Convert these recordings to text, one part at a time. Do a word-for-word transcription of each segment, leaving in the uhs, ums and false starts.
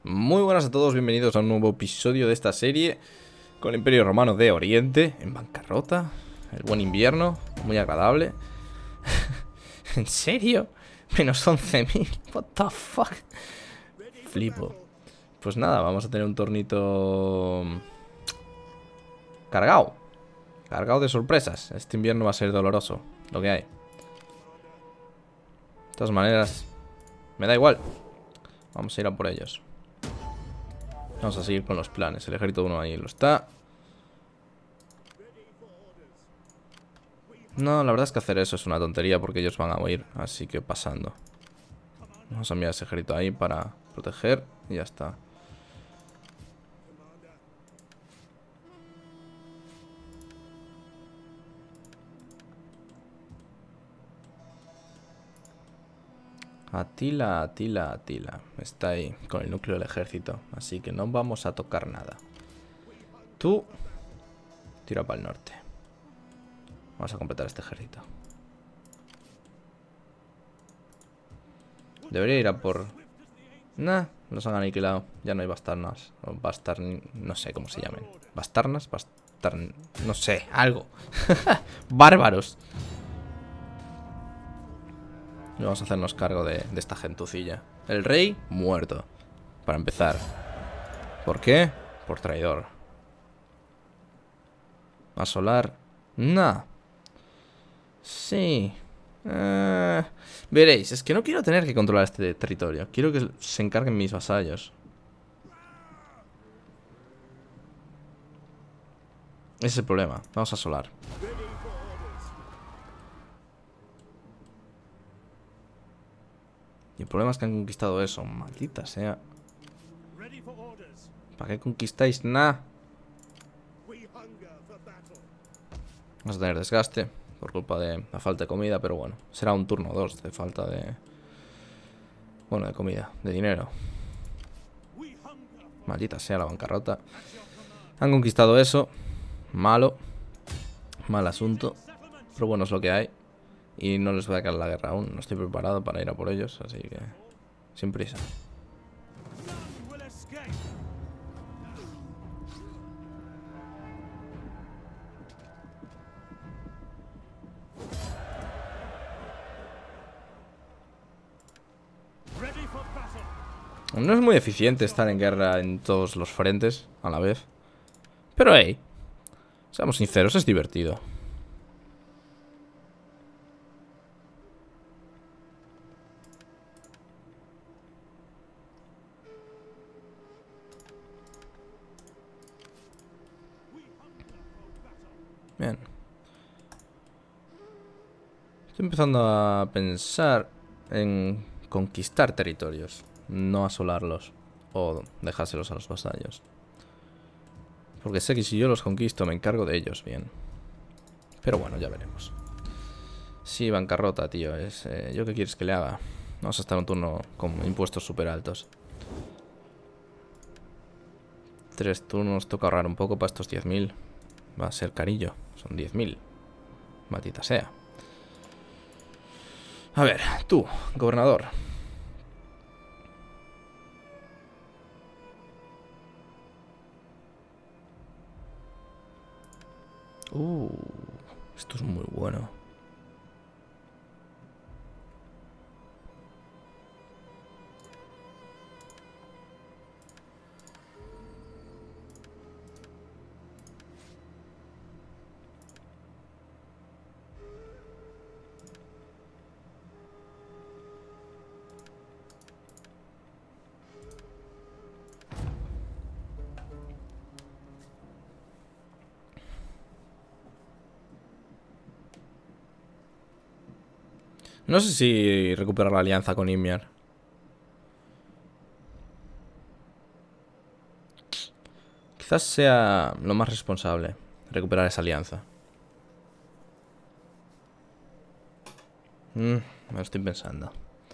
Muy buenas a todos, bienvenidos a un nuevo episodio de esta serie con el Imperio Romano de Oriente en bancarrota. El buen invierno, muy agradable. ¿En serio? Menos once mil, what the fuck. Flipo. Pues nada, vamos a tener un tornito cargado. Cargado de sorpresas. Este invierno va a ser doloroso, lo que hay. De todas maneras, me da igual. Vamos a ir a por ellos. Vamos a seguir con los planes. El ejército uno ahí lo está. No, la verdad es que hacer eso es una tontería porque ellos van a huir. Así que pasando. Vamos a enviar ese ejército ahí para proteger. Y ya está. Atila, Atila, Atila. Está ahí con el núcleo del ejército. Así que no vamos a tocar nada. Tú tira para el norte. Vamos a completar este ejército. Debería ir a por... Nah, los han aniquilado. Ya no hay bastarnas. O bastar... No sé cómo se llamen. ¿Bastarnas? Bastar... No sé, algo. Bárbaros. Y vamos a hacernos cargo de, de esta gentucilla. El rey, muerto. Para empezar. ¿Por qué? Por traidor. Asolar. Nah. Sí. Eh, veréis, es que no quiero tener que controlar este territorio. Quiero que se encarguen mis vasallos. Ese es el problema. Vamos a asolar. Y el problema es que han conquistado eso. Maldita sea. ¿Para qué conquistáis nada? Vamos a tener desgaste por culpa de la falta de comida, pero bueno, será un turno dos de falta de... Bueno, de comida, de dinero. Maldita sea la bancarrota. Han conquistado eso. Malo. Mal asunto. Pero bueno, es lo que hay. Y no les voy a caer la guerra aún. No estoy preparado para ir a por ellos, así que... sin prisa. No es muy eficiente estar en guerra en todos los frentes a la vez. Pero hey, seamos sinceros, es divertido. Bien. Estoy empezando a pensar en conquistar territorios, no asolarlos o dejárselos a los vasallos. Porque sé que si yo los conquisto me encargo de ellos bien. Pero bueno, ya veremos. Sí, bancarrota, tío. Es, eh, ¿yo qué quieres que le haga? Vamos a estar un turno con impuestos súper altos. Tres turnos, toca ahorrar un poco para estos diez mil. Va a ser carillo, son diez mil. Maldita sea. A ver, tú, gobernador. Uh, esto es muy bueno. No sé si recuperar la alianza con Ymir. Quizás sea lo más responsable recuperar esa alianza. Mm, me lo estoy pensando.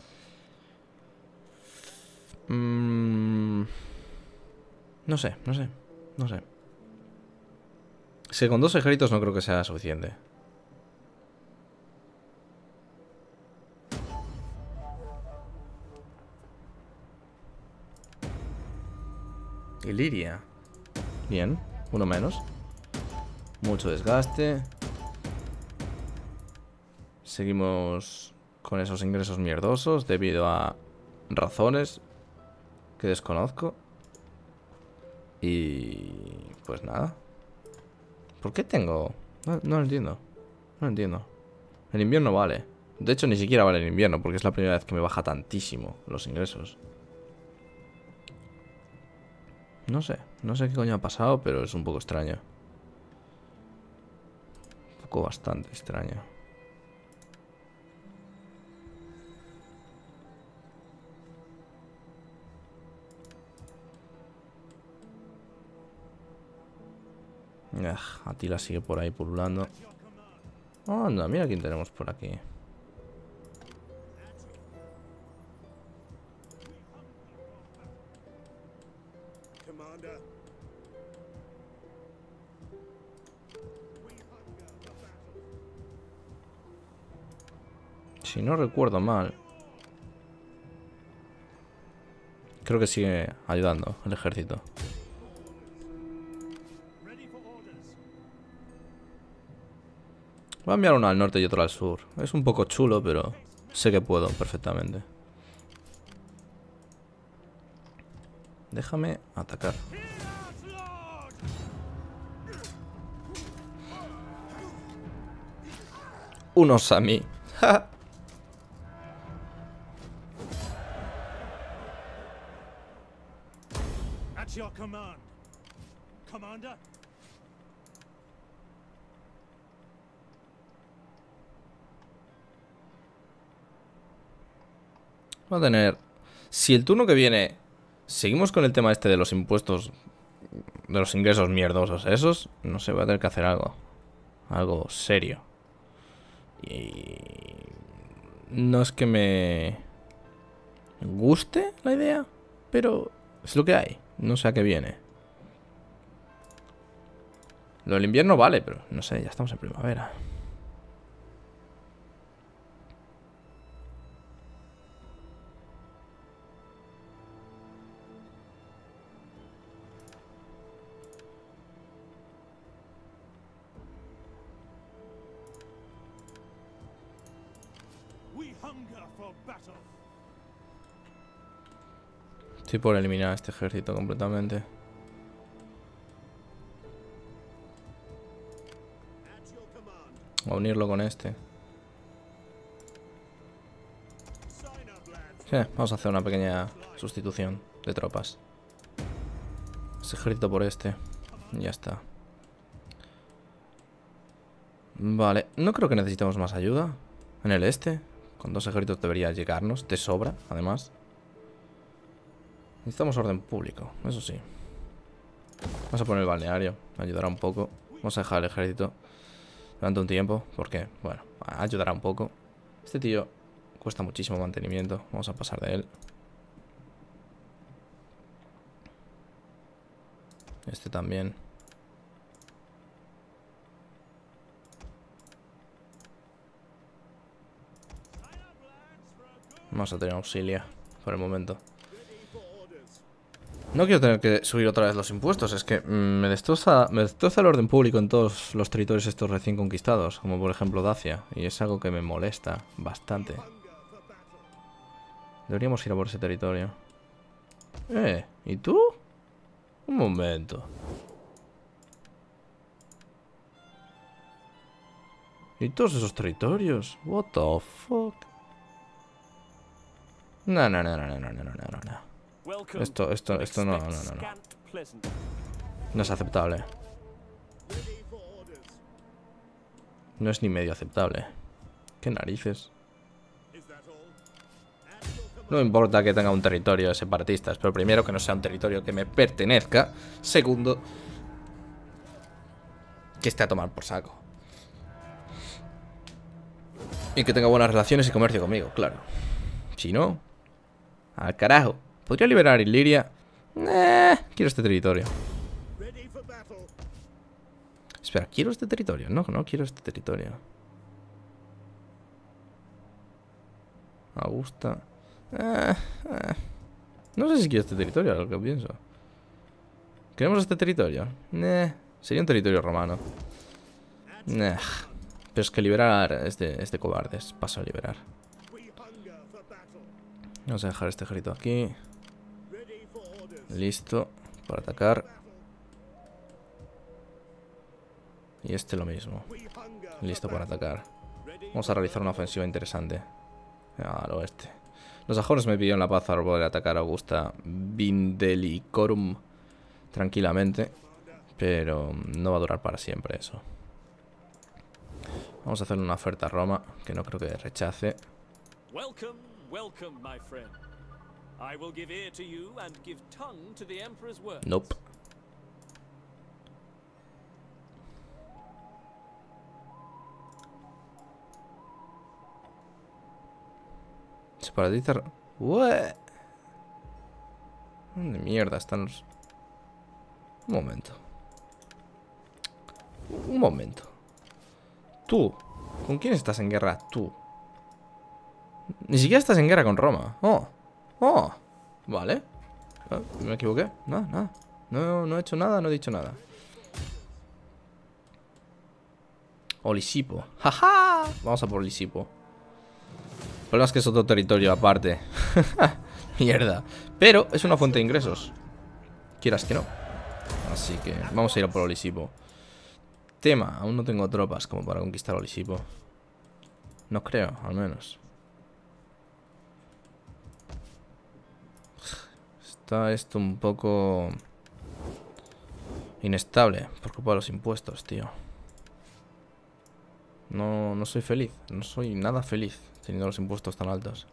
Mm, no sé, no sé, no sé. Es que con dos ejércitos no creo que sea suficiente. Iliria. Bien, uno menos. Mucho desgaste. Seguimos con esos ingresos mierdosos debido a razones que desconozco. Y pues nada. ¿Por qué tengo? No, no lo entiendo. No lo entiendo. El invierno vale. De hecho, ni siquiera vale el invierno, porque es la primera vez que me baja tantísimo los ingresos. No sé, no sé qué coño ha pasado, pero es un poco extraño. Un poco bastante extraño. Ugh, Atila sigue por ahí pululando. Oh, anda, mira quién tenemos por aquí. Si no recuerdo mal, creo que sigue ayudando el ejército. Voy a enviar uno al norte y otro al sur. Es un poco chulo, pero sé que puedo perfectamente. Déjame atacar. Unos a mí. At your command, Commander. Va a tener... Si el turno que viene seguimos con el tema este de los impuestos, de los ingresos mierdosos esos, no sé, voy a tener que hacer algo. Algo serio. Y... no es que me guste la idea, pero es lo que hay. No sé a qué viene. Lo del invierno vale, pero no sé, ya estamos en primavera. We hunger for battle. Estoy por eliminar a este ejército completamente. A unirlo con este. Sí, vamos a hacer una pequeña sustitución de tropas. Ese ejército por este. Ya está. Vale, no creo que necesitemos más ayuda. En el este, con dos ejércitos debería llegarnos de sobra, además. Necesitamos orden público, eso sí. Vamos a poner el balneario, ayudará un poco. Vamos a dejar el ejército durante un tiempo, porque, bueno, ayudará un poco. Este tío cuesta muchísimo mantenimiento. Vamos a pasar de él. Este también. Vamos a tener auxilia por el momento. No quiero tener que subir otra vez los impuestos. Es que mm, me destroza, me destroza el orden público en todos los territorios estos recién conquistados, como por ejemplo Dacia. Y es algo que me molesta bastante. Deberíamos ir a por ese territorio. Eh, ¿y tú? Un momento. ¿Y todos esos territorios? What the fuck? No, no, no, no, no, no, no, no, no. Esto, esto, esto no, no, no, no. No es aceptable. No es ni medio aceptable. ¿Qué narices? No me importa que tenga un territorio de separatistas, pero primero que no sea un territorio que me pertenezca. Segundo, que esté a tomar por saco. Y que tenga buenas relaciones y comercio conmigo, claro. Si no, al carajo. ¿Podría liberar a Iliria? Eh, quiero este territorio. Espera, ¿quiero este territorio? No, no quiero este territorio. Augusta. Eh, eh. No sé si quiero este territorio, a lo que pienso. ¿Queremos este territorio? Nah, sería un territorio romano. Nah. Pero es que liberar es de, es de cobardes. Paso a liberar. Vamos a dejar este ejército aquí. Listo. Para atacar. Y este lo mismo. Listo para atacar. Vamos a realizar una ofensiva interesante al oeste. Los sajones me pidieron la paz para poder atacar a Augusta Vindelicorum tranquilamente. Pero no va a durar para siempre eso. Vamos a hacerle una oferta a Roma, que no creo que rechace. Welcome, welcome, my friend. I will give ear to you and give tongue to the emperor's words. Nope. Separatista. What? ¿Dónde mierda están los...? Un momento. Un momento. Tú. ¿Con quién estás en guerra? Tú. Ni siquiera estás en guerra con Roma. Oh. Oh. Vale. Oh, me equivoqué. Nada, nada. No, no he hecho nada, no he dicho nada. Olisipo. ¡Jaja! Vamos a por Olisipo. El problema es que es otro territorio aparte. Mierda. Pero es una fuente de ingresos. Quieras que no. Así que vamos a ir a por Olisipo. Tema, aún no tengo tropas como para conquistar Olisipo. No creo, al menos. Está esto un poco inestable por culpa de los impuestos, tío. No, no soy feliz. No soy nada feliz teniendo los impuestos tan altos.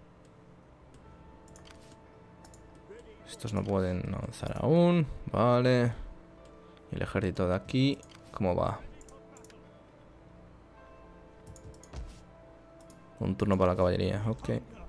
Estos no pueden avanzar aún. Vale. Y el ejército de aquí, ¿cómo va? Un turno para la caballería, ok.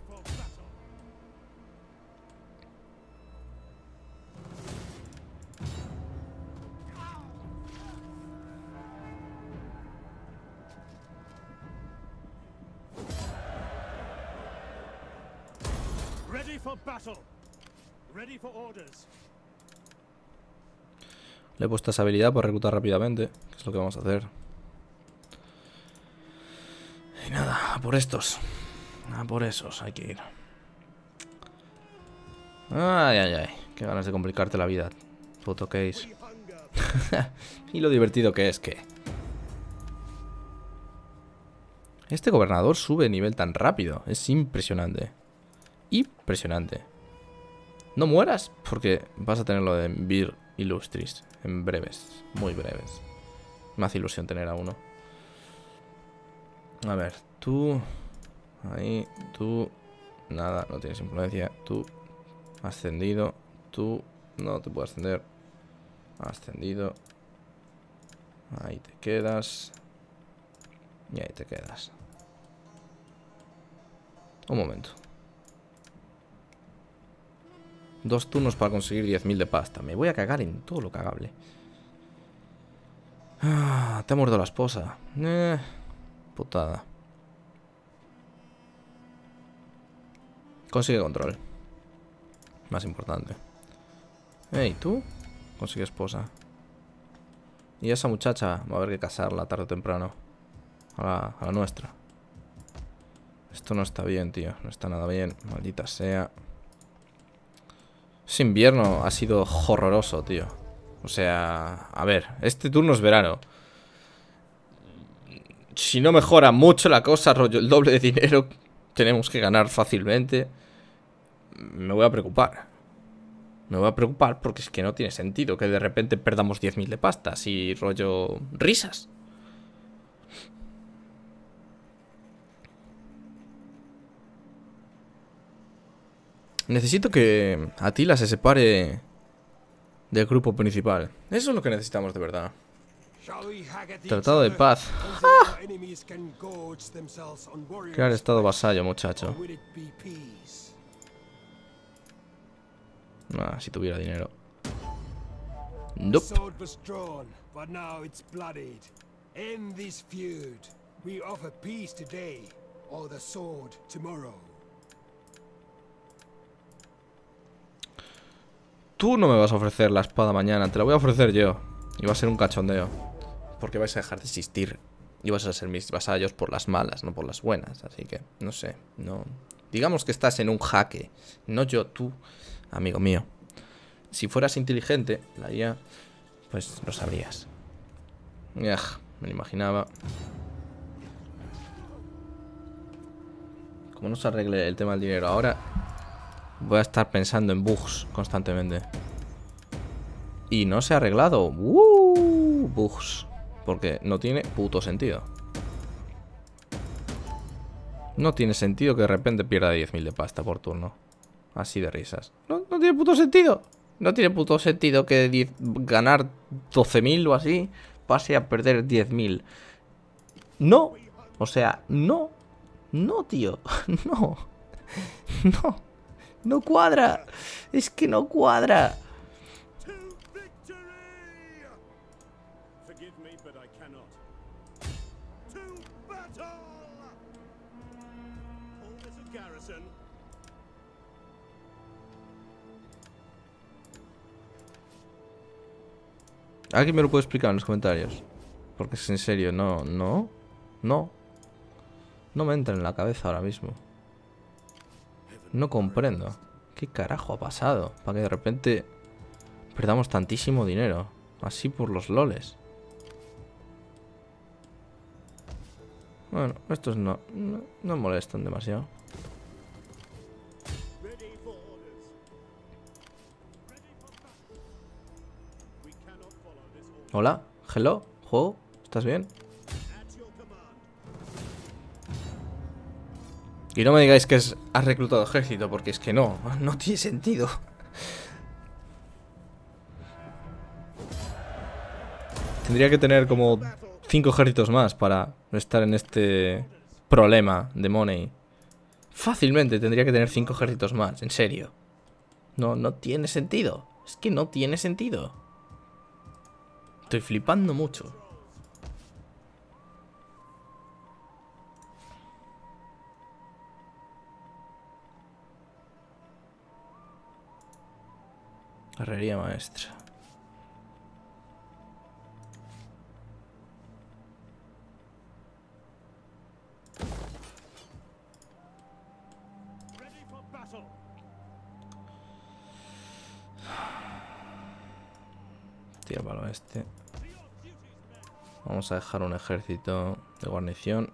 Ready for battle. Ready for orders. Le he puesto esa habilidad para reclutar rápidamente, que es lo que vamos a hacer. Y nada, a por estos. A por esos hay que ir. Ay, ay, ay. Qué ganas de complicarte la vida, puto Case. Y lo divertido que es que... Este gobernador sube de nivel tan rápido. Es impresionante. Impresionante. No mueras, porque vas a tener lo de Vir Illustris en breves, muy breves. Me hace ilusión tener a uno. A ver, tú... Ahí, tú... Nada, no tienes influencia. Tú... Ascendido. Tú... No te puedo ascender. Ascendido. Ahí te quedas. Y ahí te quedas. Un momento. Dos turnos para conseguir diez mil de pasta. Me voy a cagar en todo lo cagable. Ah, te ha muerto la esposa. Eh, putada. Consigue control. Más importante. Hey, ¿tú? Consigue esposa. Y esa muchacha va a haber que casarla tarde o temprano. A la, a la nuestra. Esto no está bien, tío. No está nada bien. Maldita sea. Ese invierno ha sido horroroso, tío. O sea, a ver, este turno es verano. Si no mejora mucho la cosa, rollo, el doble de dinero tenemos que ganar fácilmente. Me voy a preocupar. Me voy a preocupar porque es que no tiene sentido que de repente perdamos diez mil de pasta. Así, rollo, risas. Necesito que Atila se separe del grupo principal. Eso es lo que necesitamos de verdad. Tratado de paz. ¡Ah! Crear estado vasallo, muchacho. Ah, si tuviera dinero. Nope. Tú no me vas a ofrecer la espada mañana, te la voy a ofrecer yo. Y va a ser un cachondeo. Porque vais a dejar de existir. Y vas a ser mis vasallos por las malas, no por las buenas. Así que, no sé, no... Digamos que estás en un jaque. No yo, tú, amigo mío. Si fueras inteligente, la I A, pues lo sabrías. Ugh, me lo imaginaba. Como no se arregle el tema del dinero ahora, voy a estar pensando en bugs constantemente. Y no se ha arreglado. Uh, bugs. Porque no tiene puto sentido. No tiene sentido que de repente pierda diez mil de pasta por turno. Así de risas. No, no tiene puto sentido. No tiene puto sentido que diez, ganar doce mil o así pase a perder diez mil. No. O sea, no. No, tío. No. No. No cuadra. Es que no cuadra. ¿Alguien me lo puede explicar en los comentarios? Porque es en serio, no, no, no. No me entra en la cabeza ahora mismo. No comprendo. ¿Qué carajo ha pasado? Para que de repente perdamos tantísimo dinero. Así por los loles. Bueno, estos no, no, no molestan demasiado. Hola, hello, juego, ¿estás bien? Y no me digáis que es, has reclutado ejército, porque es que no, no tiene sentido. Tendría que tener como cinco ejércitos más para estar en este problema de money. Fácilmente tendría que tener cinco ejércitos más, en serio. No, no tiene sentido. Es que no tiene sentido. Estoy flipando mucho. Herrería maestra. Tira para este. Vamos a dejar un ejército de guarnición.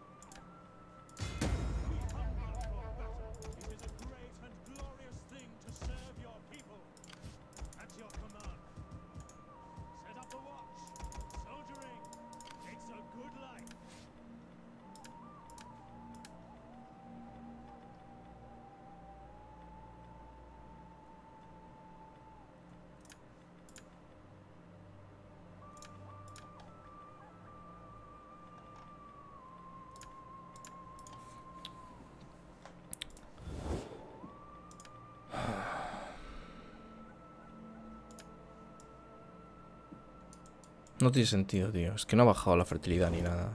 No tiene sentido, tío. Es que no ha bajado la fertilidad ni nada.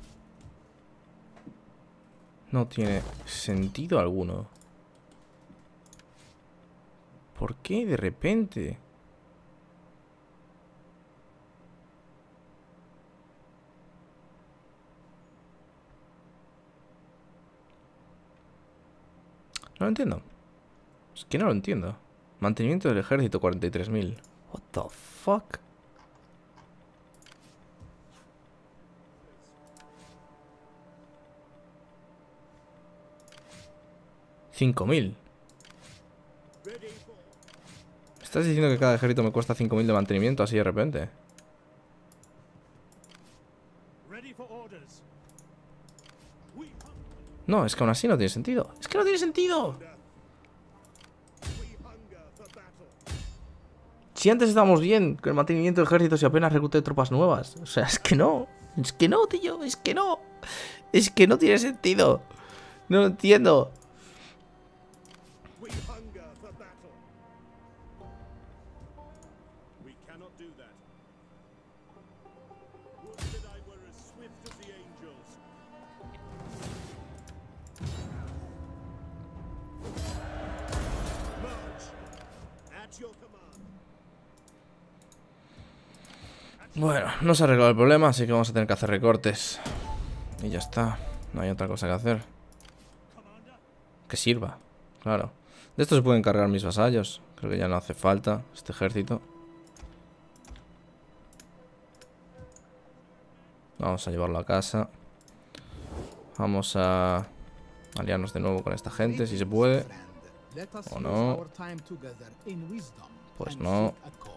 No tiene sentido alguno. ¿Por qué de repente? No lo entiendo. Es que no lo entiendo. Mantenimiento del ejército cuarenta y tres mil. What the fuck? cinco mil. ¿Estás diciendo que cada ejército me cuesta cinco mil de mantenimiento así de repente? No, es que aún así no tiene sentido. ¡Es que no tiene sentido! Si antes estábamos bien con el mantenimiento del ejército y apenas recluté tropas nuevas. O sea, es que no. Es que no, tío. Es que no. Es que no tiene sentido. No lo entiendo. Bueno, no se ha arreglado el problema, así que vamos a tener que hacer recortes. Y ya está. No hay otra cosa que hacer. Que sirva, claro. De esto se pueden cargar mis vasallos. Creo que ya no hace falta este ejército. Vamos a llevarlo a casa. Vamos a aliarnos de nuevo con esta gente, si se puede. O no. Pues no.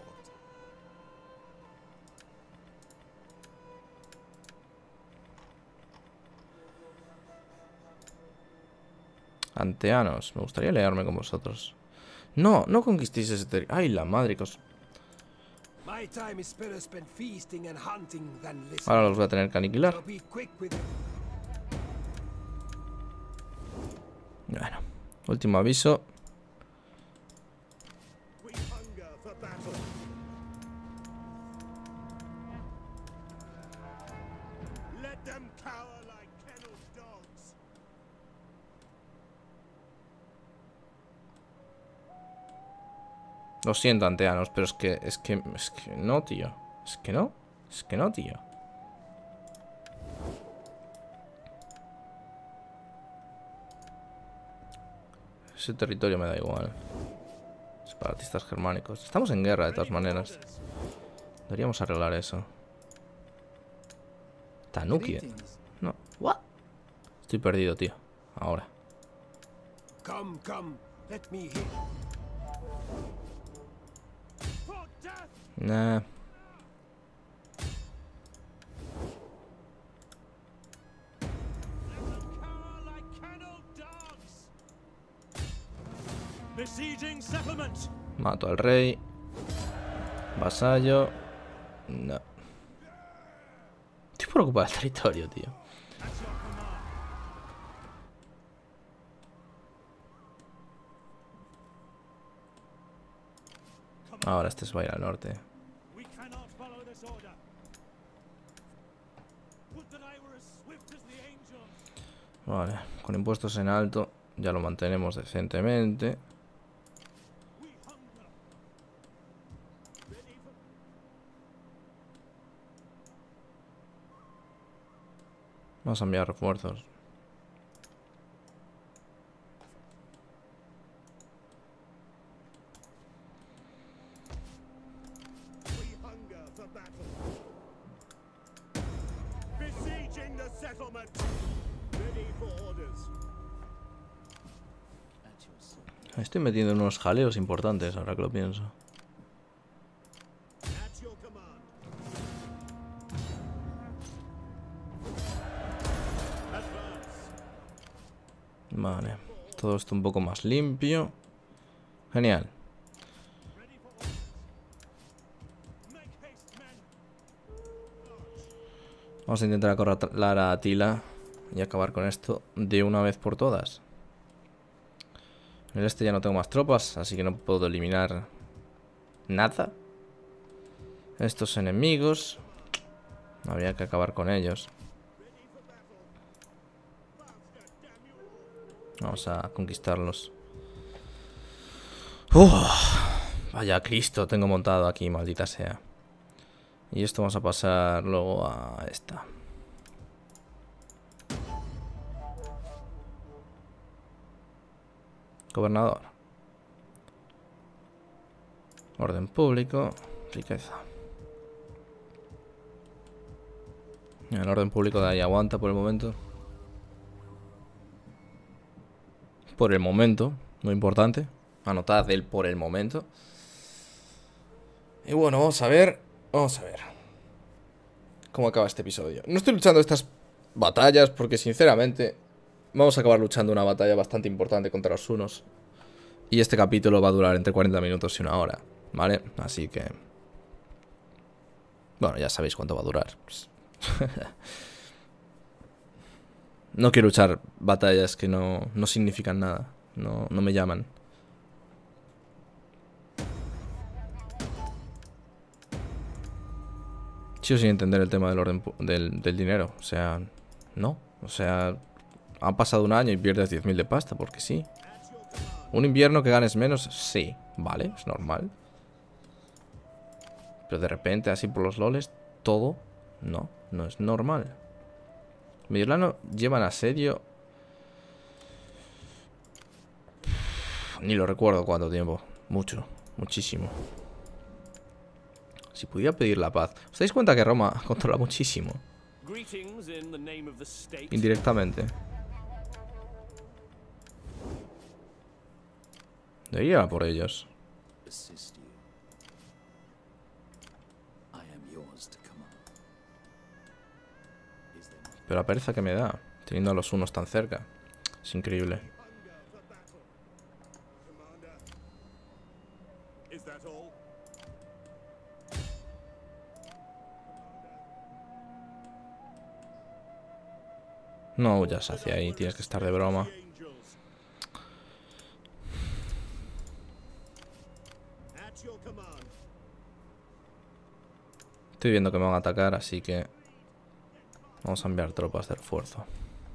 Anteanos, me gustaría aliarme con vosotros. No, no conquistéis ese territorio. Ay, la madre que os... Ahora los voy a tener que aniquilar. Bueno, último aviso. Lo siento, anteanos, pero es que, es que, es que no, tío. Es que no, es que no, tío. Ese territorio me da igual. Separatistas germánicos. Estamos en guerra, de todas maneras. Deberíamos arreglar eso. Tanuki. No. ¿What? Estoy perdido, tío. Ahora. Nah. Mato al rey. Vasallo. No. Estoy por ocupar el territorio, tío. Ahora este se va a ir al norte. Vale, con impuestos en alto ya lo mantenemos decentemente. Vamos a enviar refuerzos. Estoy metiendo en unos jaleos importantes ahora que lo pienso. Vale, todo esto un poco más limpio. Genial. Vamos a intentar acorralar a Attila y acabar con esto de una vez por todas. En el este ya no tengo más tropas, así que no puedo eliminar nada. Estos enemigos habría que acabar con ellos. Vamos a conquistarlos. Uf, vaya Cristo tengo montado aquí, maldita sea. Y esto vamos a pasar luego a esta. Gobernador. Orden público. Riqueza. El orden público de ahí aguanta por el momento. Por el momento. Muy importante. Anotad el por el momento. Y bueno, vamos a ver. Vamos a ver cómo acaba este episodio. No estoy luchando estas batallas porque sinceramente vamos a acabar luchando una batalla bastante importante contra los hunos. Y este capítulo va a durar entre cuarenta minutos y una hora, ¿vale? Así que... bueno, ya sabéis cuánto va a durar. No quiero luchar batallas que no, no significan nada. No, no me llaman. Sigo sin entender el tema del orden del, del dinero. O sea, no. O sea, ha pasado un año y pierdes diez mil de pasta, porque sí. ¿Un invierno que ganes menos? Sí. Vale, es normal. Pero de repente, así por los loles, todo... No, no es normal. Mediolano llevan asedio... Ni lo recuerdo cuánto tiempo. Mucho, muchísimo. Si pudiera pedir la paz. ¿Os dais cuenta que Roma controla muchísimo? Indirectamente. Debería ir a por ellos. Pero la pereza que me da, teniendo a los unos tan cerca. Es increíble. No huyas hacia ahí, tienes que estar de broma. Estoy viendo que me van a atacar, así que vamos a enviar tropas de refuerzo.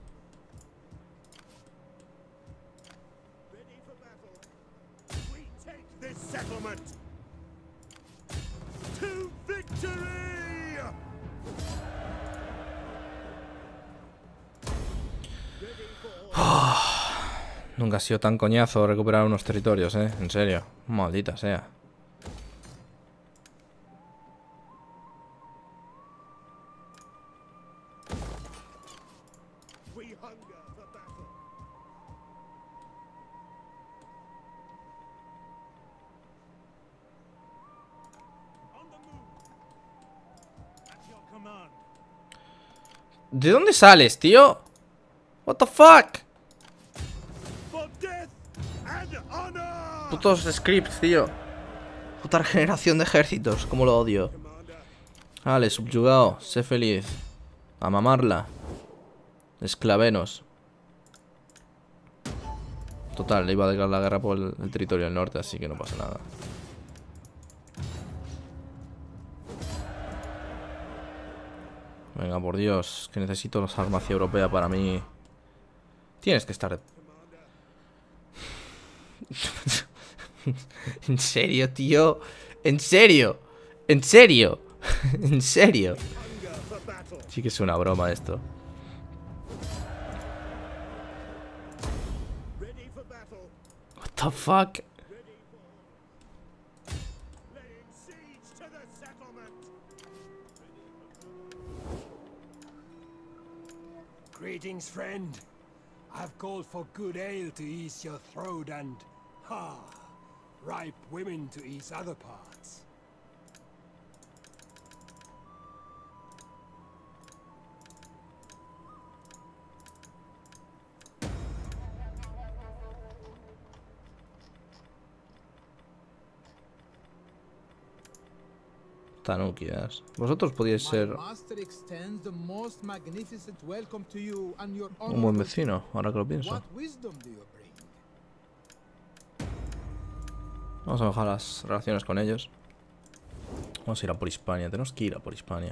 Nunca ha sido tan coñazo recuperar unos territorios, eh. En serio, maldita sea. ¿De dónde sales, tío? What the fuck? Putos scripts, tío. Puta regeneración de ejércitos, como lo odio. Vale, subyugado, sé feliz. A mamarla. Esclavenos. Total, le iba a declarar la guerra por el, el territorio del norte, así que no pasa nada. Venga, por Dios, que necesito la farmacia europea para mí. Tienes que estar... ¿En serio, tío? ¿En serio? ¿En serio? ¿En serio? Sí que es una broma esto. What the fuck? Greetings, friend. I've called for good ale to ease your throat and, ha, ripe women to ease other parts. Tanúquidas. Vosotros podíais ser un buen vecino, ahora que lo pienso. Vamos a mejorar las relaciones con ellos. Vamos a ir a por Hispania. Tenemos que ir a por Hispania.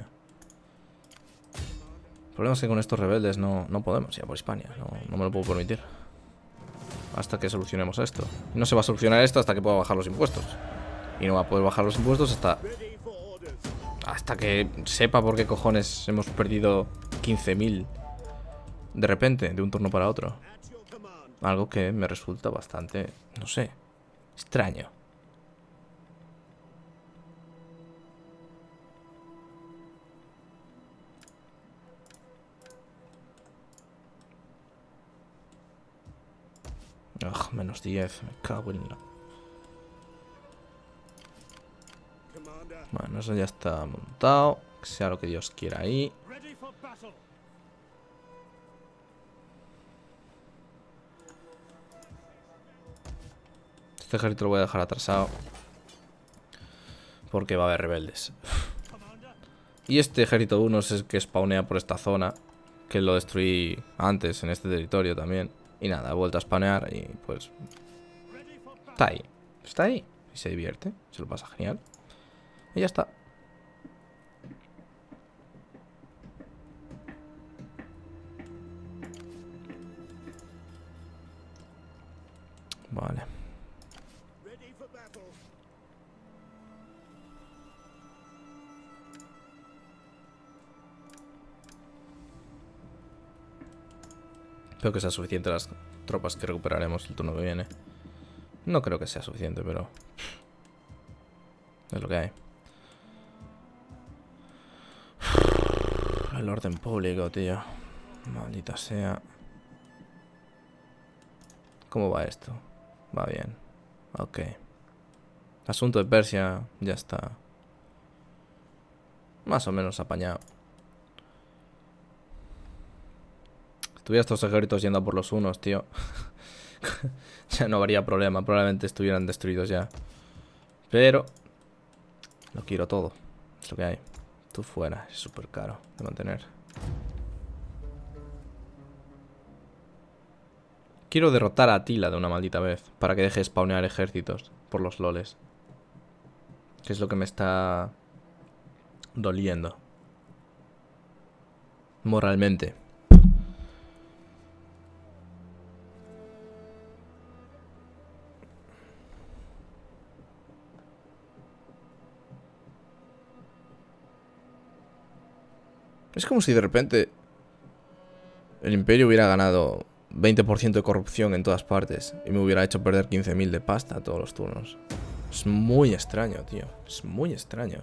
El problema es que con estos rebeldes no, no podemos ir a por Hispania. No, no me lo puedo permitir. Hasta que solucionemos esto. Y no se va a solucionar esto hasta que pueda bajar los impuestos. Y no va a poder bajar los impuestos hasta... Hasta que sepa por qué cojones hemos perdido quince mil de repente, de un turno para otro. Algo que me resulta bastante, no sé, extraño. Ugh, menos diez, me cago en la... Bueno, eso ya está montado. Que sea lo que Dios quiera ahí. Este ejército lo voy a dejar atrasado, porque va a haber rebeldes. Y este ejército de unos es el que spawnea por esta zona, que lo destruí antes en este territorio también. Y nada, he vuelto a spawnear y pues... Está ahí. Está ahí. Y se divierte. Se lo pasa genial. Y ya está. Vale. Espero que sea suficiente las tropas que recuperaremos el turno que viene. No creo que sea suficiente, pero... es lo que hay. El orden público, tío. Maldita sea. ¿Cómo va esto? Va bien. Ok. Asunto de Persia ya está más o menos apañado. Si tuviera estos ejércitos yendo a por los unos, tío, ya no habría problema. Probablemente estuvieran destruidos ya. Pero lo quiero todo. Es lo que hay. Tú fuera. Es súper caro de mantener. Quiero derrotar a Atila de una maldita vez, para que deje de spawnear ejércitos por los loles. Que es lo que me está doliendo. Moralmente. Es como si de repente el Imperio hubiera ganado veinte por ciento de corrupción en todas partes y me hubiera hecho perder quince mil de pasta todos los turnos. Es muy extraño, tío. Es muy extraño.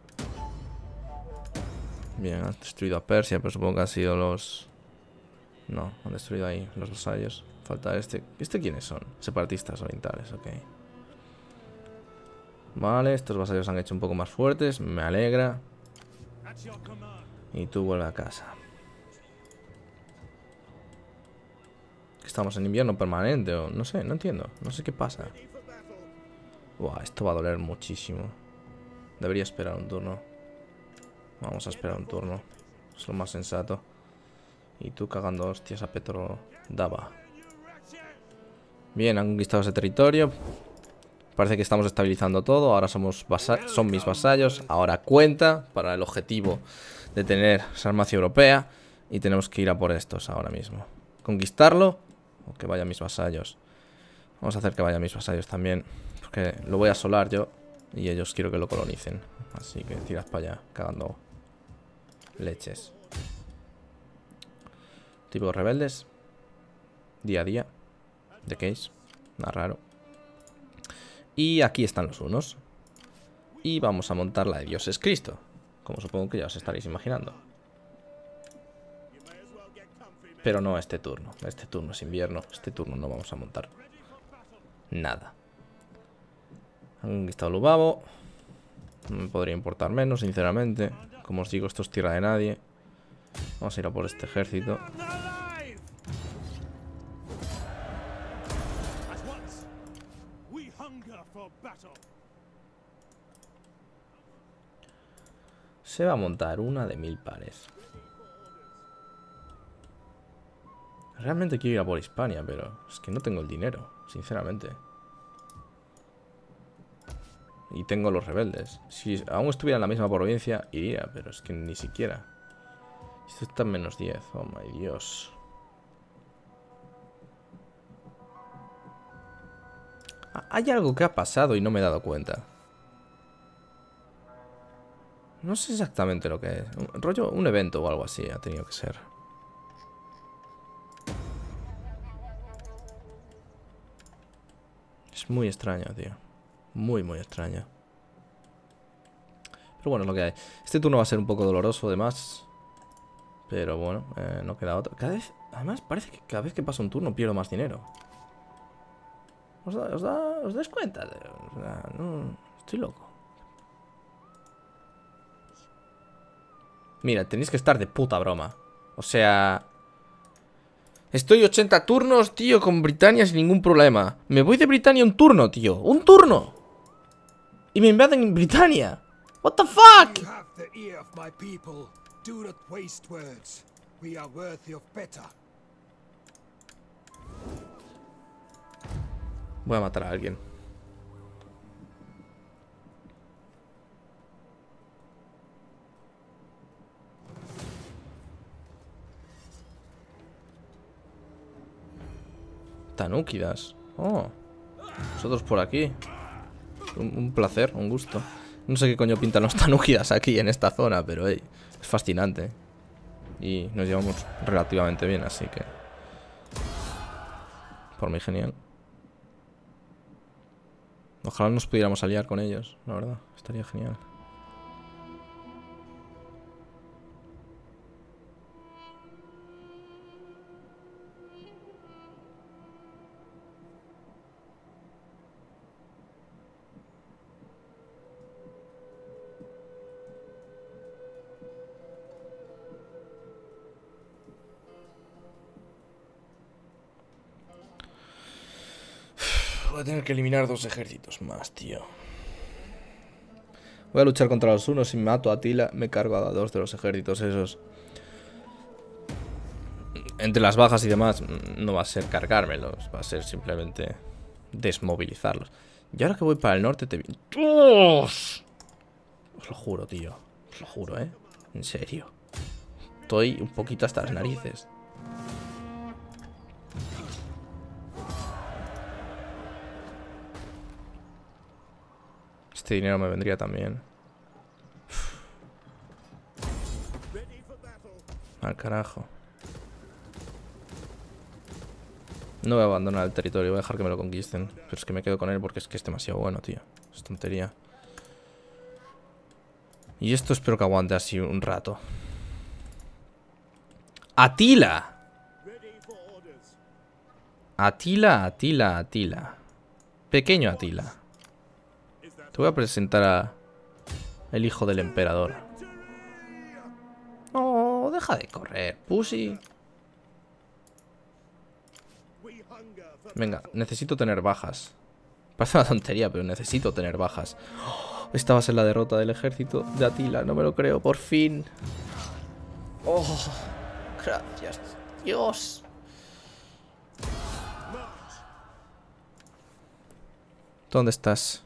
Bien, han destruido a Persia, pero supongo que han sido los... No, han destruido ahí los vasallos. Falta este. ¿Este quiénes son? Separatistas orientales, ok. Vale, estos vasallos han hecho un poco más fuertes. Me alegra. Y tú vuelve a casa. Estamos en invierno permanente o... No sé, no entiendo. No sé qué pasa. Buah, esto va a doler muchísimo. Debería esperar un turno. Vamos a esperar un turno. Es lo más sensato. Y tú cagando hostias a Petro Dava. Bien, han conquistado ese territorio. Parece que estamos estabilizando todo. Ahora somos vasa- son mis vasallos. Ahora cuenta para el objetivo de tener Sarmacia europea. Y tenemos que ir a por estos ahora mismo. Conquistarlo o que vayan mis vasallos. Vamos a hacer que vayan mis vasallos también. Porque lo voy a asolar yo. Y ellos quiero que lo colonicen. Así que tiras para allá, cagando leches. Tipos rebeldes. Día a día. ¿De qué es? Nada raro. Y aquí están los unos. Y vamos a montar la de Dios es Cristo. Como supongo que ya os estaréis imaginando. Pero no este turno. Este turno es invierno. Este turno no vamos a montar nada. Han conquistado Lubavo. No me podría importar menos, sinceramente. Como os digo, esto es tierra de nadie. Vamos a ir a por este ejército. Se va a montar una de mil pares. Realmente quiero ir a por Hispania, pero es que no tengo el dinero, sinceramente. Y tengo los rebeldes. Si aún estuviera en la misma provincia, iría, pero es que ni siquiera. Esto está en menos diez, oh my Dios. Hay algo que ha pasado y no me he dado cuenta. No sé exactamente lo que es. Un rollo, un evento o algo así ha tenido que ser. Es muy extraño, tío. Muy, muy extraño. Pero bueno, es lo que hay. Este turno va a ser un poco doloroso, además. Pero bueno, eh, no queda otro. Cada vez, además, parece que cada vez que pasa un turno pierdo más dinero. ¿Os, da, os, da, os dais cuenta? O sea, no, estoy loco. Mira, tenéis que estar de puta broma. O sea... Estoy ochenta turnos, tío, con Britania sin ningún problema. Me voy de Britania un turno, tío. ¡Un turno! Y me invaden en Britania. What the fuck? You have the ear of my people. Do not waste words. We are worthy of better. Voy a matar a alguien. Tanúquidas. Oh. Nosotros por aquí. Un, un placer, un gusto. No sé qué coño pintan los tanúquidas aquí en esta zona, pero hey, es fascinante. Y nos llevamos relativamente bien, así que Por mí genial. Ojalá nos pudiéramos aliar con ellos, la verdad. Estaría genial. Voy a tener que eliminar dos ejércitos más, tío. Voy a luchar contra los unos. Si mato a Attila, me cargo a dos de los ejércitos esos. Entre las bajas y demás, no va a ser cargármelos. Va a ser simplemente desmovilizarlos. Y ahora que voy para el norte te... ¡Dios! Os lo juro, tío. Os lo juro, ¿eh? En serio. Estoy un poquito hasta las narices. Este dinero me vendría también. Al carajo. No voy a abandonar el territorio, voy a dejar que me lo conquisten. Pero es que me quedo con él porque es que es demasiado bueno, tío. Es tontería. Y esto espero que aguante así un rato. ¡Attila! Attila, Attila, Attila. Pequeño Attila. Te voy a presentar a el hijo del emperador. Oh, deja de correr, pussy. Venga, necesito tener bajas. Parece una tontería, pero necesito tener bajas. Oh, esta va a ser la derrota del ejército de Attila. No me lo creo, por fin. Oh, gracias, Dios. ¿Dónde estás?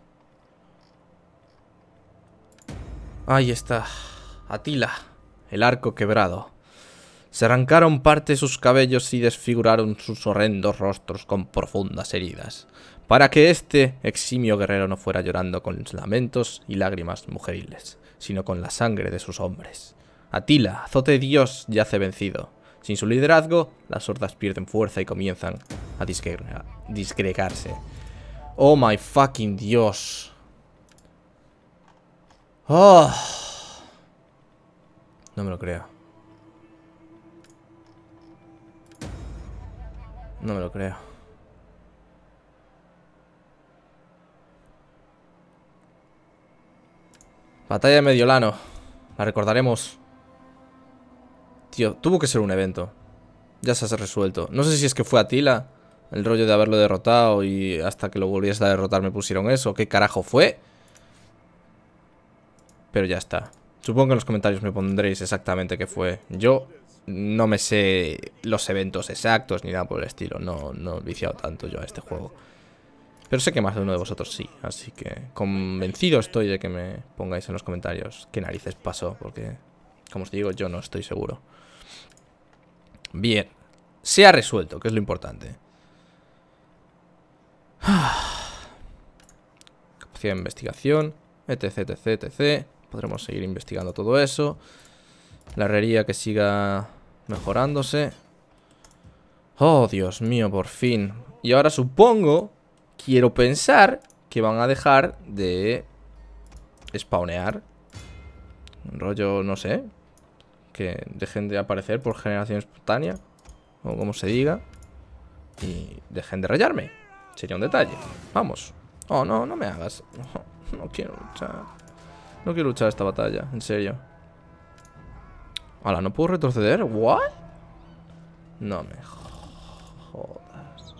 Ahí está, Attila, el arco quebrado. Se arrancaron parte de sus cabellos y desfiguraron sus horrendos rostros con profundas heridas, para que este eximio guerrero no fuera llorando con lamentos y lágrimas mujeriles, sino con la sangre de sus hombres. Attila, azote de Dios, yace vencido. Sin su liderazgo, las hordas pierden fuerza y comienzan a disgre- disgregarse. Oh my fucking Dios. Oh. No me lo creo. No me lo creo. Batalla de Mediolano. La recordaremos. Tío, tuvo que ser un evento. Ya se ha resuelto. No sé si es que fue Attila el rollo de haberlo derrotado y hasta que lo volviese a derrotar me pusieron eso. ¿Qué carajo fue? Pero ya está. Supongo que en los comentarios me pondréis exactamente qué fue. Yo no me sé los eventos exactos ni nada por el estilo. No, no he viciado tanto yo a este juego. Pero sé que más de uno de vosotros sí. Así que convencido estoy de que me pongáis en los comentarios qué narices pasó. Porque, como os digo, yo no estoy seguro. Bien. Se ha resuelto, que es lo importante. Capacidad de investigación, etc, etc, etc. Podremos seguir investigando todo eso. La herrería que siga mejorándose. Oh, Dios mío, por fin. Y ahora supongo, quiero pensar, que van a dejar de spawnear. Un rollo, no sé. Que dejen de aparecer por generación espontánea, o como se diga. Y dejen de rayarme. Sería un detalle. Vamos. Oh, no, no me hagas. No, no quiero luchar. No quiero luchar esta batalla, en serio. Hola, ¿no puedo retroceder? ¿What? No me jodas.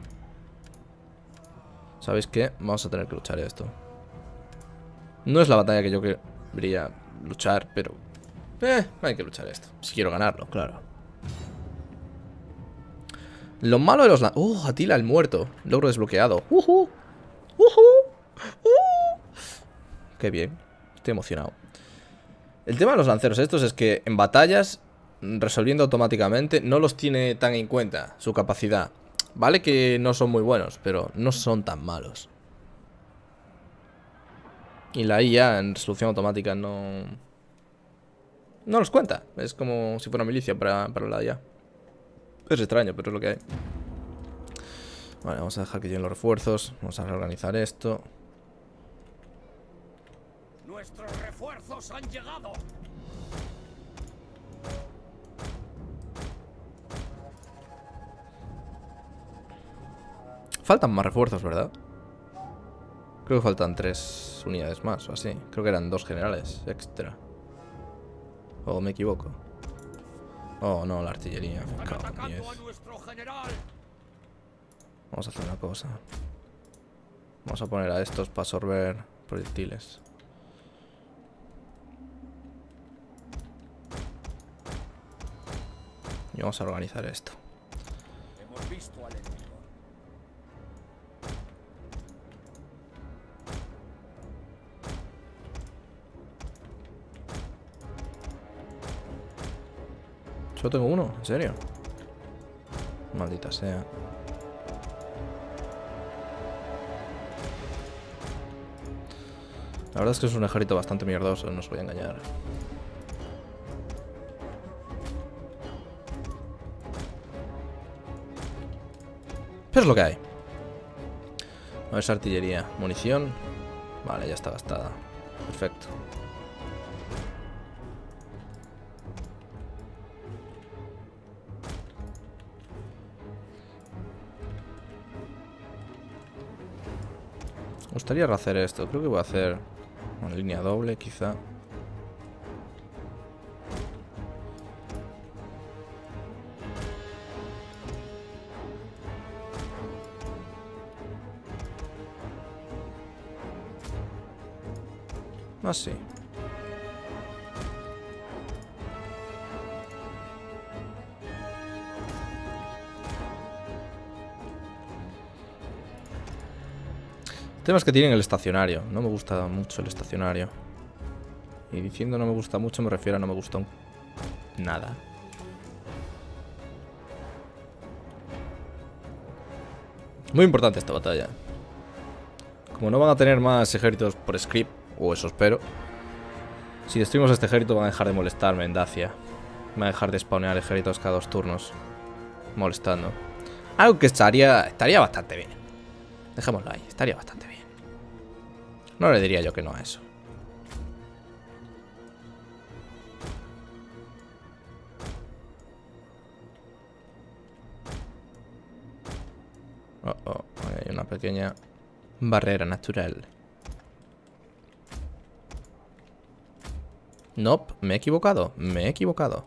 ¿Sabéis qué? Vamos a tener que luchar esto. No es la batalla que yo quería luchar, pero... Eh, hay que luchar esto. Si quiero ganarlo, claro. Lo malo de los... ¡Uh! Attila el muerto. Logro desbloqueado. ¡Uh! ¡Uh! ¡Uh! ¡Qué bien! Estoy emocionado. El tema de los lanceros estos es que en batallas, resolviendo automáticamente, no los tiene tan en cuenta su capacidad. Vale que no son muy buenos, pero no son tan malos. Y la I A en resolución automática no... No los cuenta. Es como si fuera milicia para, para la I A. Es extraño, pero es lo que hay. Vale, vamos a dejar que lleguen los refuerzos. Vamos a reorganizar esto. Nuestros refuerzos han llegado. Faltan más refuerzos, ¿verdad? Creo que faltan tres unidades más o así. Creo que eran dos generales extra. ¿O me equivoco? Oh, no, la artillería. Me cago en diez. Vamos a hacer una cosa. Vamos a poner a estos para absorber proyectiles. Y vamos a organizar esto. Hemos visto al enemigo. Solo tengo uno, ¿en serio? Maldita sea. La verdad es que es un ejército bastante mierdoso, no os voy a engañar. Pero es lo que hay. A ver, esa artillería. Munición. Vale, ya está gastada. Perfecto. Me gustaría hacer esto. Creo que voy a hacer una línea doble, quizá. Así. Temas que tienen el estacionario. No me gusta mucho el estacionario. Y diciendo no me gusta mucho me refiero a no me gusta un... nada. Muy importante esta batalla. Como no van a tener más ejércitos por script, o eso espero, si destruimos este ejército van a dejar de molestarme en Dacia. Van a dejar de spawnear ejércitos cada dos turnos molestando. Algo que estaría, estaría bastante bien. Dejémoslo ahí, estaría bastante bien. No le diría yo que no a eso. Oh, oh, hay una pequeña barrera natural. Nope, me he equivocado, me he equivocado.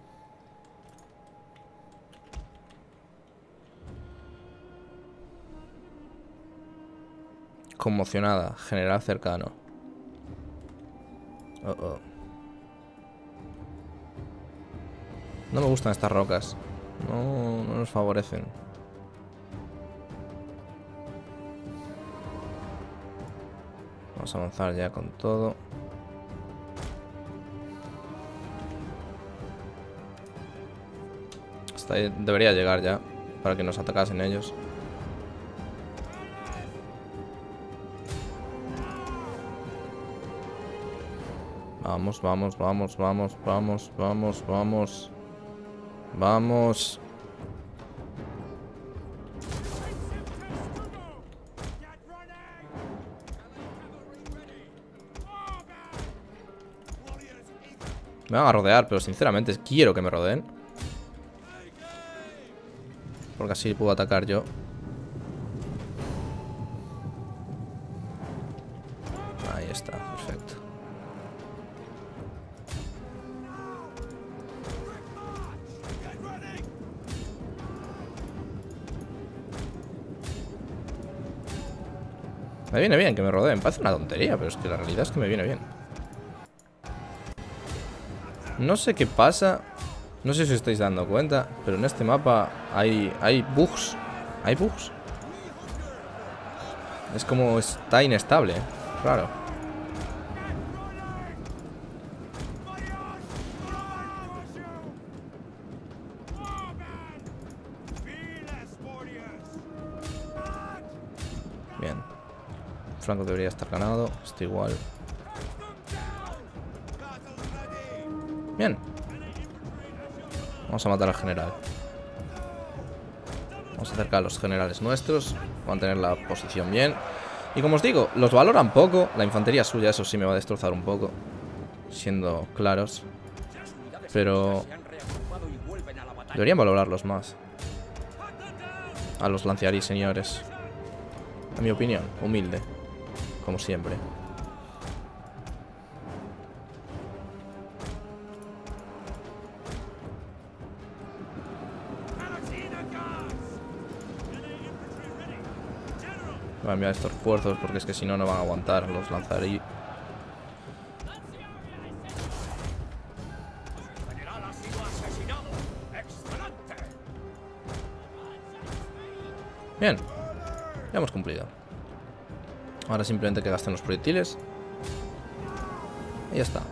Conmocionada, general cercano. Oh, oh. No me gustan estas rocas. No, no nos favorecen. Vamos a avanzar ya con todo. Hasta ahí debería llegar ya, para que nos atacasen ellos. Vamos, vamos, vamos, vamos, vamos, vamos, vamos. Vamos. Me van a rodear, pero sinceramente quiero que me rodeen. Porque así puedo atacar yo. Ahí está, perfecto. Me viene bien que me rodeen. Parece una tontería, pero es que la realidad es que me viene bien. No sé qué pasa. No sé si os estáis dando cuenta, pero en este mapa hay, hay bugs. Hay bugs. Es como está inestable. Raro. Bien. Franco debería estar ganado. Está igual. Bien. Vamos a matar al general. Vamos a acerca a los generales nuestros. Mantener la posición bien. Y como os digo, los valoran poco. La infantería suya, eso sí me va a destrozar un poco, siendo claros. Pero deberían valorarlos más. A los Lanciaris, señores. En mi opinión, humilde, como siempre. Voy a enviar estos refuerzos porque es que si no, no van a aguantar los Lanciaris. Bien, ya hemos cumplido. Ahora simplemente que gasten los proyectiles. Y ya está.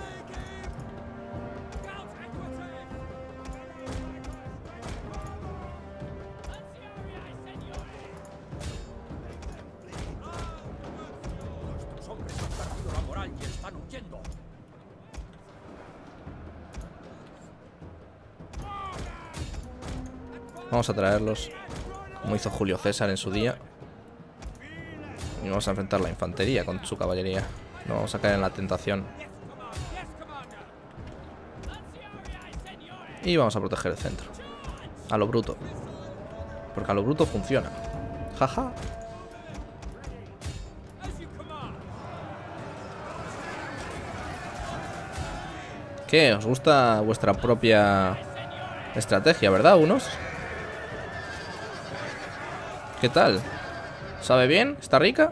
Nuestros hombres han perdido la moral y están huyendo. Vamos a traerlos, como hizo Julio César en su día. Y vamos a enfrentar la infantería con su caballería. No vamos a caer en la tentación. Y vamos a proteger el centro. A lo bruto. Porque a lo bruto funciona. Jaja. ¿Qué? ¿Os gusta vuestra propia estrategia, verdad, unos? ¿Qué tal? ¿Sabe bien? ¿Está rica?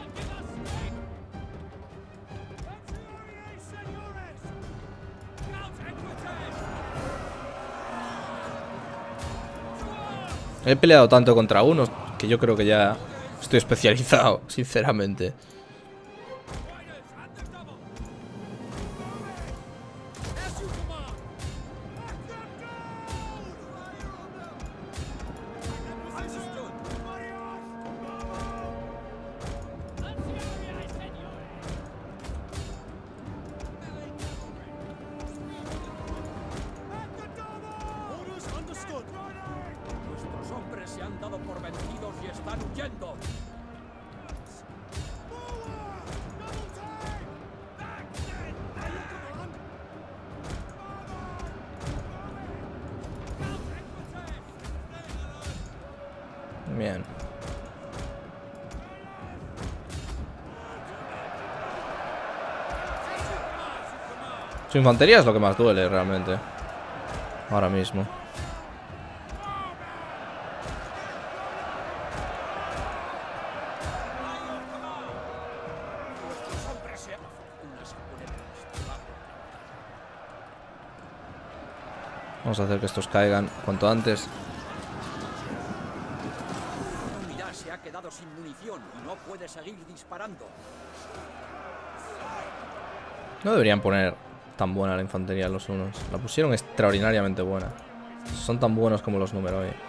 He peleado tanto contra unos que yo creo que ya estoy especializado, sinceramente. Nuestros hombres se han dado por vencidos y están huyendo. Bien. Su infantería es lo que más duele realmente. Ahora mismo. Vamos a hacer que estos caigan cuanto antes. La unidad se ha quedado sin munición y no puede seguir disparando. No deberían poner tan buena la infantería los unos. La pusieron extraordinariamente buena. Son tan buenos como los números hoy.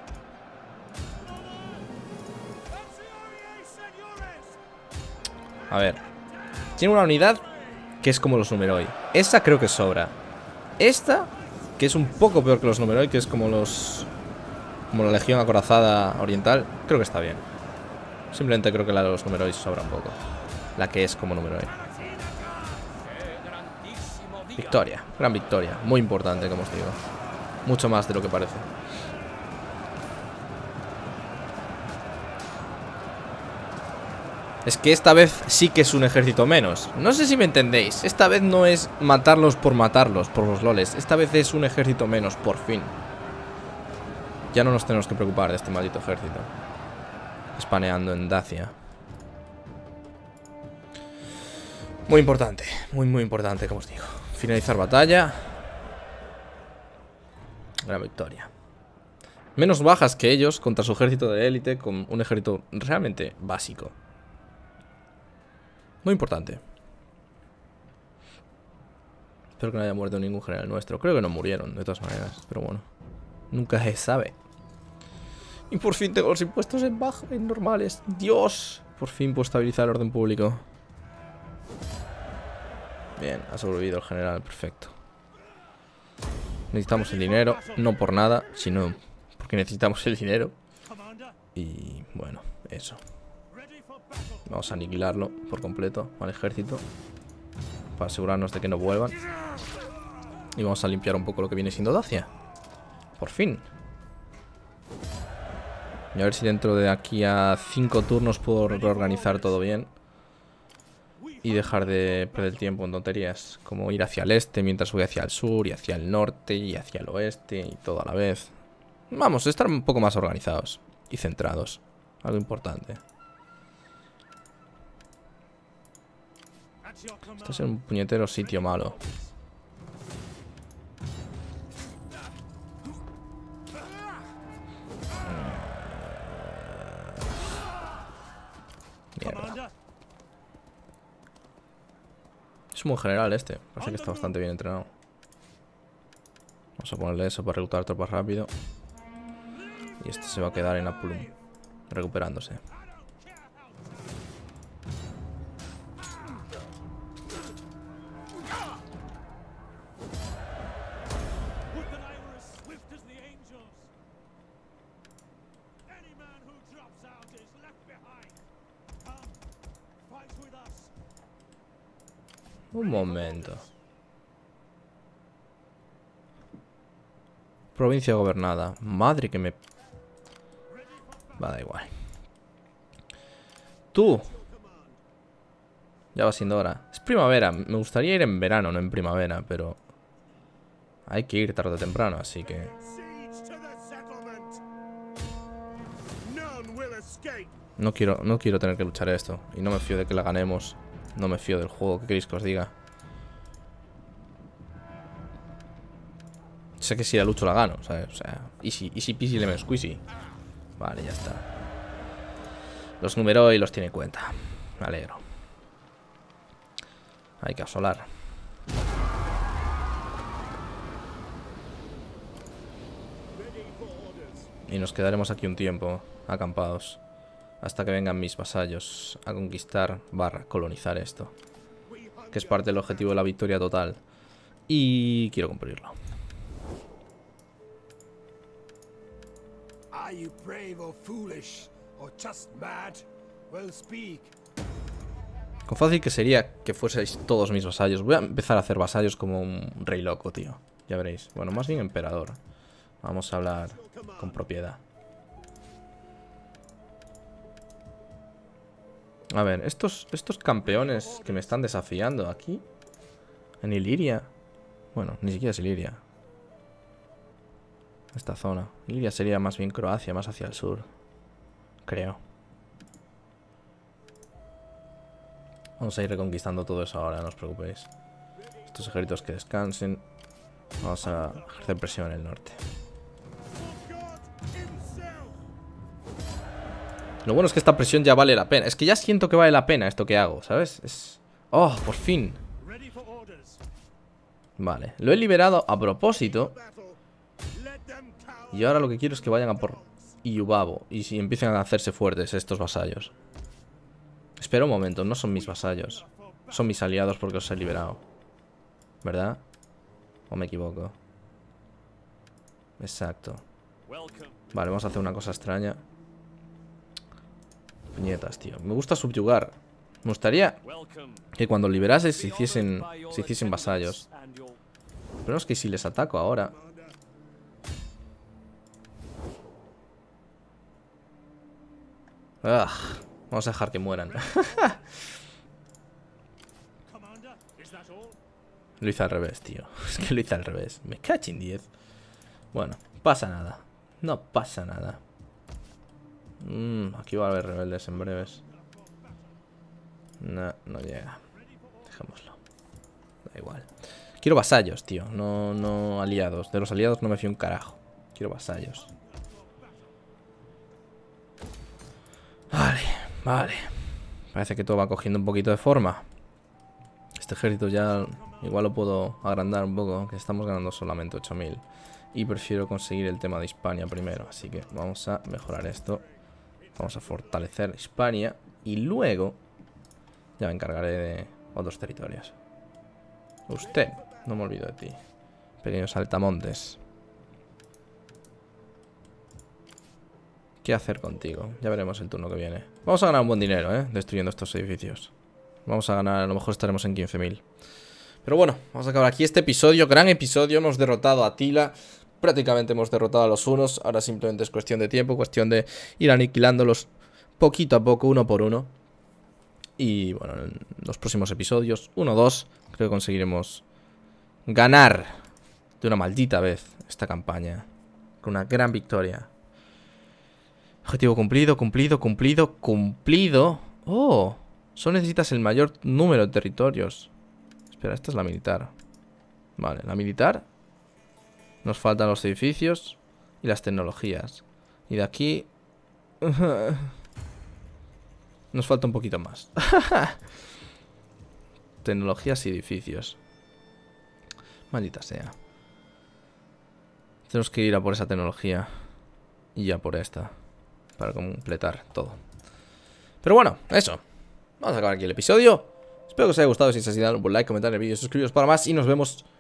A ver. Tiene una unidad que es como los números hoy. Esa creo que sobra. Esta, que es un poco peor que los números hoy, que es como los... como la Legión Acorazada Oriental, creo que está bien. Simplemente creo que la de los números hoy sobra un poco. La que es como número hoy. Victoria, gran victoria. Muy importante, como os digo. Mucho más de lo que parece. Es que esta vez sí que es un ejército menos. No sé si me entendéis. Esta vez no es matarlos por matarlos, por los loles. Esta vez es un ejército menos, por fin. Ya no nos tenemos que preocupar de este maldito ejército. Espaneando en Dacia. Muy importante, muy muy importante, como os digo. Finalizar batalla. Gran victoria. Menos bajas que ellos contra su ejército de élite, con un ejército realmente básico. Muy importante. Espero que no haya muerto ningún general nuestro. Creo que no murieron, de todas maneras. Pero bueno, nunca se sabe. Y por fin tengo los impuestos en baja, en normales. Dios. Por fin puedo estabilizar el orden público. Bien, ha sobrevivido el general, perfecto. Necesitamos el dinero, no por nada, sino porque necesitamos el dinero. Y bueno, eso. Ready for battle. Vamos a aniquilarlo por completo al ejército, para asegurarnos de que no vuelvan. Y vamos a limpiar un poco lo que viene siendo Dacia. Por fin. Y a ver si dentro de aquí a cinco turnos puedo reorganizar todo bien. Y dejar de perder tiempo en tonterías. Como ir hacia el este mientras voy hacia el sur, y hacia el norte, y hacia el oeste, y todo a la vez. Vamos, estar un poco más organizados y centrados. Algo importante. At your command. Este es un puñetero sitio malo. Mierda. Commander. Es un buen general este. Parece que está bastante bien entrenado. Vamos a ponerle eso para reclutar tropas rápido. Y este se va a quedar en Apulum, recuperándose. Would that I were as swift as the angels. Any man who drops out is left behind. Come, fight with us. Un momento. Provincia gobernada. Madre que me... Va, da igual. Tú. Ya va siendo hora. Es primavera. Me gustaría ir en verano, no en primavera, pero... hay que ir tarde o temprano, así que... Siege to the settlement. None will escape. No quiero, no quiero tener que luchar esto. Y no me fío de que la ganemos. No me fío del juego. ¿Qué queréis que os diga? Sé que si la lucho la gano, ¿sabes? O sea, easy, easy peasy lemon squeezy. Vale, ya está. Los numeró y los tiene en cuenta. Me alegro. Hay que asolar. Y nos quedaremos aquí un tiempo, acampados, hasta que vengan mis vasallos a conquistar barra colonizar esto, que es parte del objetivo de la victoria total. Y quiero cumplirlo. Are you brave or foolish, or just mad? Well, speak. Con fácil que sería que fueseis todos mis vasallos. Voy a empezar a hacer vasallos como un rey loco, tío. Ya veréis. Bueno, más bien emperador. Vamos a hablar con propiedad. A ver, estos, estos campeones que me están desafiando aquí en Iliria. Bueno, ni siquiera es Iliria. Esta zona. Iliria sería más bien Croacia, más hacia el sur. Creo. Vamos a ir reconquistando todo eso ahora, no os preocupéis. Estos ejércitos que descansen. Vamos a ejercer presión en el norte. Lo bueno es que esta presión ya vale la pena. Es que ya siento que vale la pena esto que hago, ¿sabes? Es... ¡oh, por fin! Ready for orders. Vale, lo he liberado a propósito. Let them cower. Y ahora lo que quiero es que vayan a por Iubabo. Y si empiecen a hacerse fuertes estos vasallos. Espera un momento, no son mis vasallos. Son mis aliados porque os he liberado. ¿Verdad? ¿O me equivoco? Exacto. Welcome. Vale, vamos a hacer una cosa extraña. Puñetas, tío. Me gusta subyugar. Me gustaría Welcome. que cuando liberases se Be hiciesen, honored by your se hiciesen vasallos. attendance and your- Pero es que si les ataco ahora... Ugh, vamos a dejar que mueran. Commander, is that all? Lo hice al revés, tío. Es que lo hice al revés. Me cacho en diez. Bueno, pasa nada. No pasa nada. Mm, aquí va a haber rebeldes en breves. No, no llega. Dejémoslo. Da igual. Quiero vasallos, tío. No, no aliados. De los aliados no me fío un carajo. Quiero vasallos. Vale, vale. Parece que todo va cogiendo un poquito de forma. Este ejército ya igual lo puedo agrandar un poco, que estamos ganando solamente ocho mil. Y prefiero conseguir el tema de Hispania primero. Así que vamos a mejorar esto. Vamos a fortalecer Hispania. Y luego ya me encargaré de otros territorios. Usted, no me olvido de ti. Pequeños saltamontes. ¿Qué hacer contigo? Ya veremos el turno que viene. Vamos a ganar un buen dinero, ¿eh? Destruyendo estos edificios. Vamos a ganar, a lo mejor estaremos en quince mil. Pero bueno, vamos a acabar aquí este episodio. Gran episodio, hemos derrotado a Attila. Prácticamente hemos derrotado a los hunos. Ahora simplemente es cuestión de tiempo, cuestión de ir aniquilándolos poquito a poco, uno por uno. Y bueno, en los próximos episodios, uno o dos, creo que conseguiremos ganar de una maldita vez esta campaña. Con una gran victoria. Objetivo cumplido, cumplido, cumplido, cumplido. Oh, solo necesitas el mayor número de territorios. Espera, esta es la militar. Vale, la militar. Nos faltan los edificios y las tecnologías. Y de aquí nos falta un poquito más. Tecnologías y edificios. Maldita sea. Tenemos que ir a por esa tecnología y ya por esta, para completar todo. Pero bueno, eso. Vamos a acabar aquí el episodio. Espero que os haya gustado. Si es así, dadle un like, comentar el vídeo, suscribiros para más. Y nos vemos